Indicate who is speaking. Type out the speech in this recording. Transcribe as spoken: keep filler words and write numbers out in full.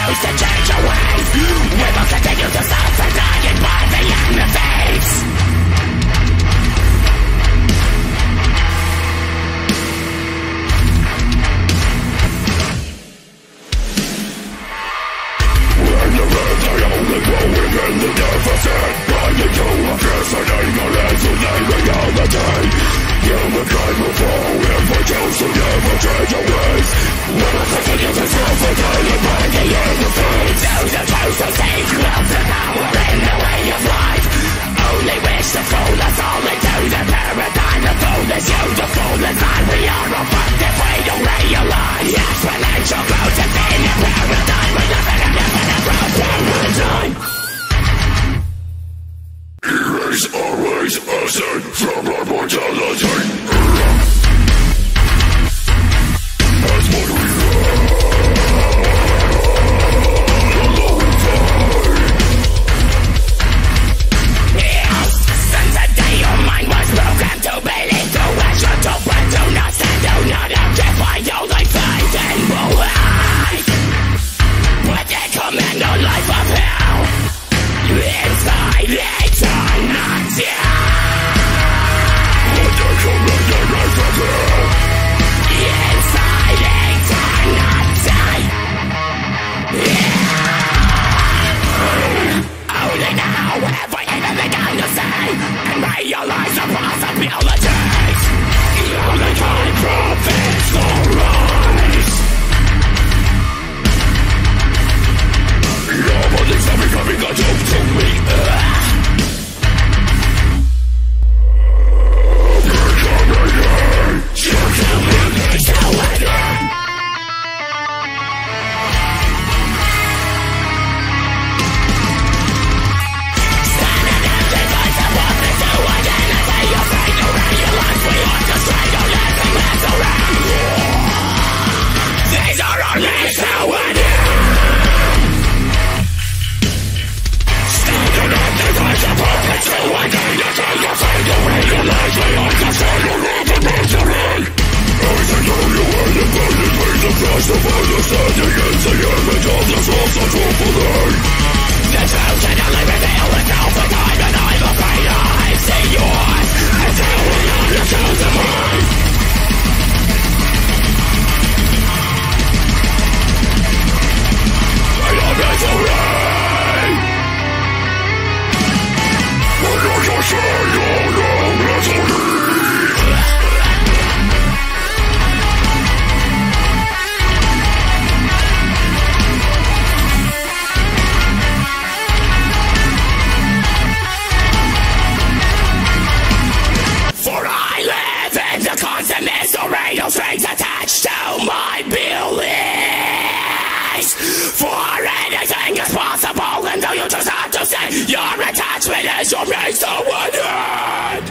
Speaker 1: refuse to change your ways. We will continue to suffer, dying by the enemies. When the rest are only growing in the deficit, trying to impersonate the lens of the reality. Humankind will fall if we choose to never change our ways. We will continue to suffer, dying by the enemies. Those who choose to seek love the power in the way of life only wish to fool us all into the paradigm. The fool is you, the fool is I. We are all fucked if we don't realize exponential growth is in the paradigm. We live in a infinite growth paradigm. Erase always ascend from our mortality. That's what we are. Alone fight. Yes, since the day your mind was broken to believe the action to but do not stand, do not occupy only faith and belief. But they command a life of hell inside eternity. But they command a life of hell inside eternity. Yeah. Only now have I anything to say and realize the possibilities. The only time profits the rise. Your bodies are becoming a joke to me. These are our lives, how I do. Standing up the voice of perfect, so I gain a time to find a way to life. We are considered the misery. I can know you independent ways of trust of understanding is the image of the source of truthfully. The truth can only reveal itself in time, and I'm afraid I see yours until we are the truth of mine. I am misery. What does you say, your long misery? For I live in the constant misery, no strings attached to my beliefs. For anything is possible until you just have to say your attachment is your means to win it.